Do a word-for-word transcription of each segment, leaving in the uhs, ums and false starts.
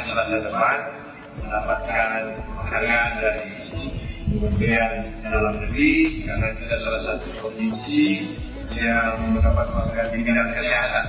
Selasa depan mendapatkan penghargaan dari Kementerian Dalam Negeri karena kita salah satu provinsi yang mendapat penghargaan di bidang kesehatan.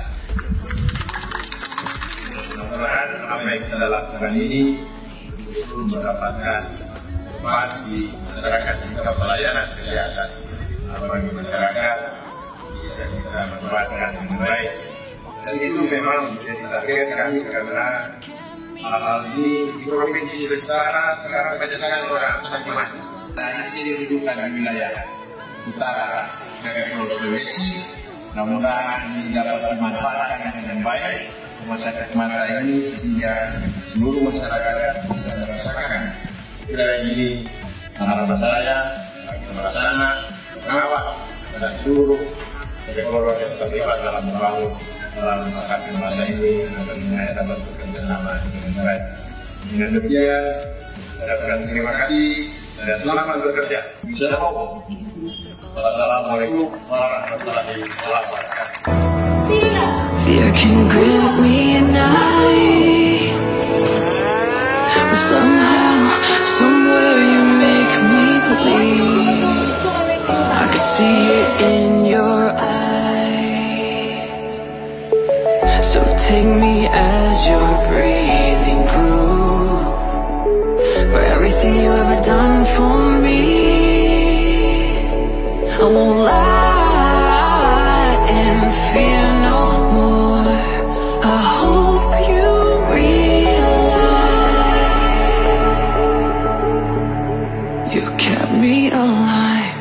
Mudah-mudahan apa yang kita lakukan ini untuk mendapatkan manfaat di masyarakat kita, pelayanan kesehatan bagi masyarakat bisa kita manfaatkan dengan baik. Dan itu memang menjadi target kami karena hal-hal ini di Provinsi Sulawesi Utara sekarang banyak sekali orang semakin. Nah, ini jadi rujukan di wilayah utara dari Pulau Sulawesi. Mudah-mudahan ini dapat dimanfaatkan dengan baik rumah sakit mata ini sehingga seluruh masyarakat bisa merasakan wilayah ini. Harapan saya bagi pelaksana, pengawas dan seluruh stakeholder yang terlibat dalam membangun dalam rumah sakit mata ini agar wilayah dapat bekerja sama dengan baik. Dengan demikian, saya ucapkan terima kasih dan selamat bekerja. Wassalamualaikum warahmatullahi wabarakatuh. Fear can grip me at night, but somehow, somewhere you make me believe. I could see it in your eyes. So take me as you're breathing through, for everything you ever done for me. I won't lie and fear no more. I hope you realize you kept me alive.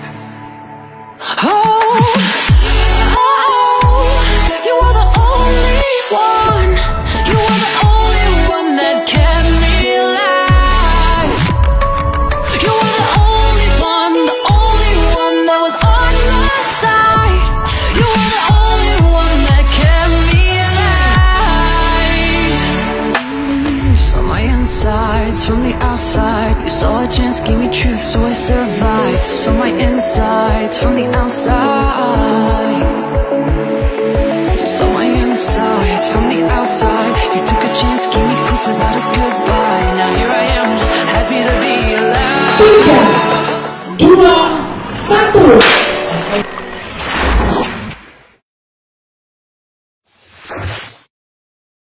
Oh, oh, you were the only one. You were the only one that kept me alive. You were the only one, the only one that was on my side. You were the only one that kept me alive. You saw my insides from the outside. You saw a chance, gave me truth, so I survived. You saw my insides from the outside. You saw my insides from the outside. You took a chance, gave me proof without a goodbye. Now here I am, just happy to be alive. Tiga, dua, satu.